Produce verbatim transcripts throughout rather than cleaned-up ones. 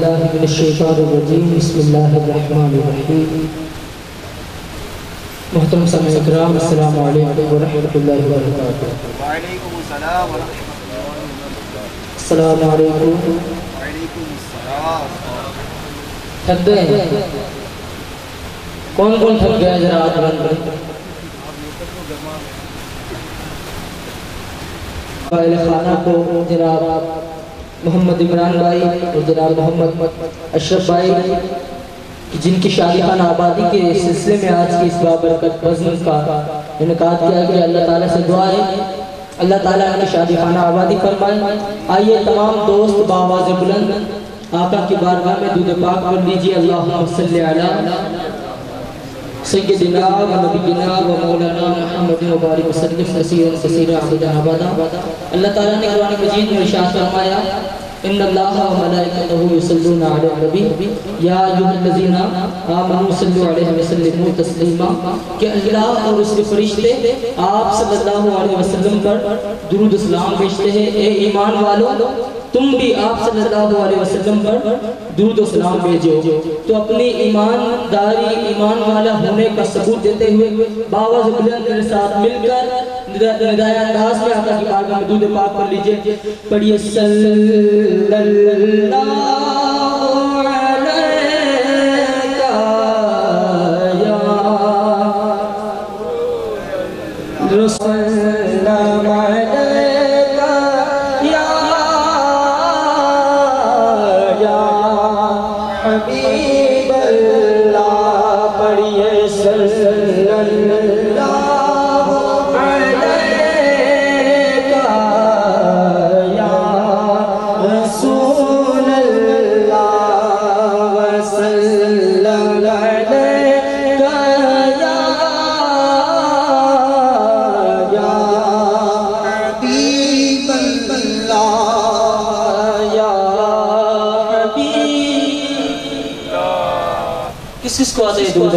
باللہ من الشیطان الرجیم بسم اللہ الرحمن الرحیم محترم سامعین اکرام السلام علیکم ورحمۃ اللہ وبرکاتہ۔ وعلیکم السلام ورحمۃ اللہ وبرکاتہ۔ السلام علیکم۔ وعلیکم السلام۔ تھک گئے ہیں؟ کون کون تھک گئے ذرا ہاتھ بلند کریں۔ فائل خانہ کو جناب محمد عمران بھائی اور جناب محمد اشرف بھائی جن کی شادی خانہ آبادی کے سلسلے میں آج کی اس بابرکت بزم کا انعقاد کیا گیا، اللہ تعالیٰ سے دعا ہے اللہ تعالیٰ ان کی شادی خانہ آبادی فرمائے۔ آئیے تمام دوست بآواز بلند آقا کی بارگاہ میں درود پاک پڑھ لیجیے۔ اللہم صلی علی سیدنا و نبینا و مولانا محمد و بارک وسلم کثیرا کثیرا عددا ابدا۔ اللہ تعالیٰ نے قرآن مجید میں ارشاد فرمایا ان اللہ و ملائکتہ یصلون علی النبی یا ایھا الذین آمنوا صلوا علیہ وسلموا تسلیما، کہ اللہ اور اس کے فرشتے آپ صلی اللہ علیہ وسلم پر درود و سلام بھیجتے ہیں۔ اے ایمان والو تم بھی آپ صلی اللہ علیہ وسلم پر درود و سلام بھیجو۔ تو اپنی ایمانداری ایمان والا ہونے کا ثبوت دیتے ہوئے باواز بلند میرے ساتھ مل کر ندائے انداز میں آقا کی بارگاہ میں درود پاک پڑھ لیجئے۔ پڑھیے صلی اللہ علیہ وسلم حبیب اللہ، پڑھیے صلی اللہ علیہ یا رسول اللہ وسلم علیہ یا حبیب اللہ یا کس کس کو آتے ہیں دودھ؟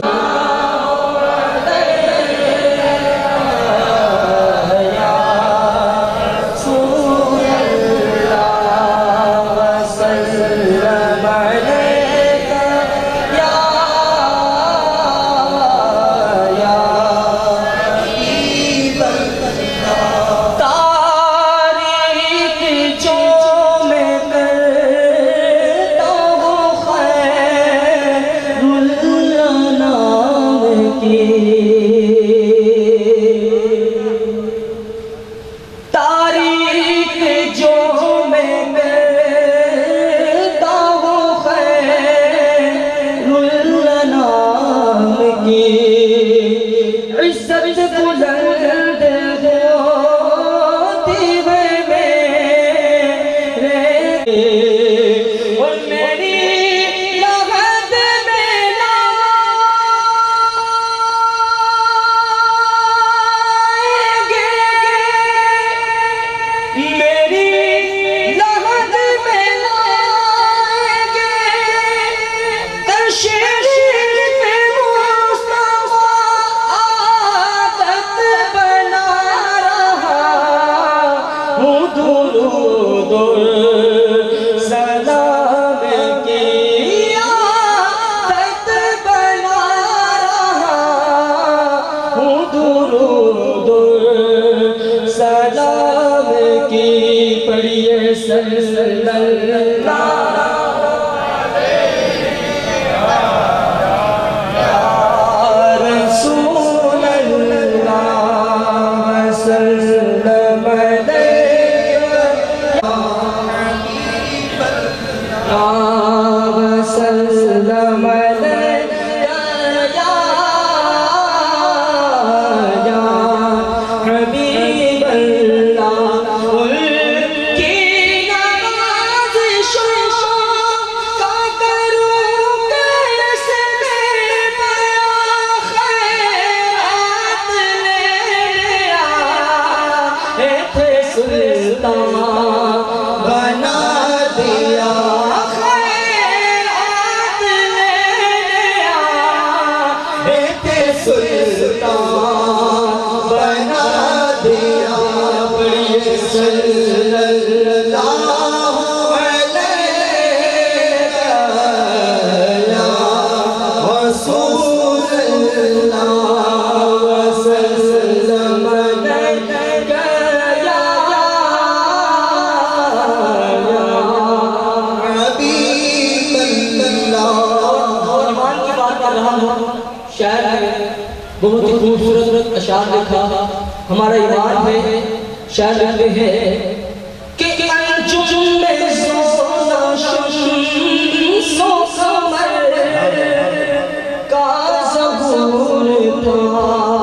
صلی اللہ علیہ رہا ہوں، شاعر نے بہت ہی خوبصورت اشعار لکھا، ہمارا ایمان ہے، شاعر لکھتے ہیں کہ انجم میں سونا شمس و قمر کا ظہور تھا،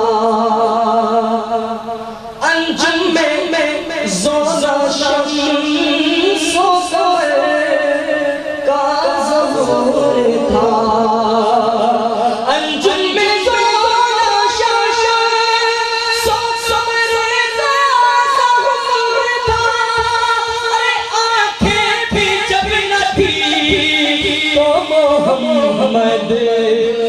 انجم میں سونا شمس و قمر کا ظہور تھا، محمد